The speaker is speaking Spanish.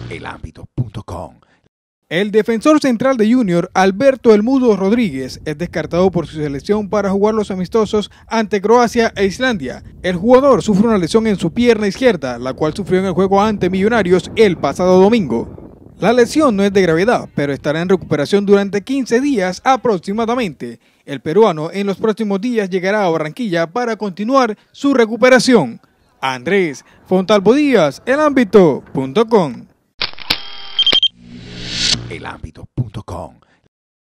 elambito.com. El defensor central de Junior, Alberto El Mudo Rodríguez, es descartado por su selección para jugar los amistosos ante Croacia e Islandia. El jugador sufre una lesión en su pierna izquierda, la cual sufrió en el juego ante Millonarios el pasado domingo. La lesión no es de gravedad, pero estará en recuperación durante 15 días aproximadamente. El peruano en los próximos días llegará a Barranquilla para continuar su recuperación. Andrés Fontalvo Díaz, elambito.com. elambito.com.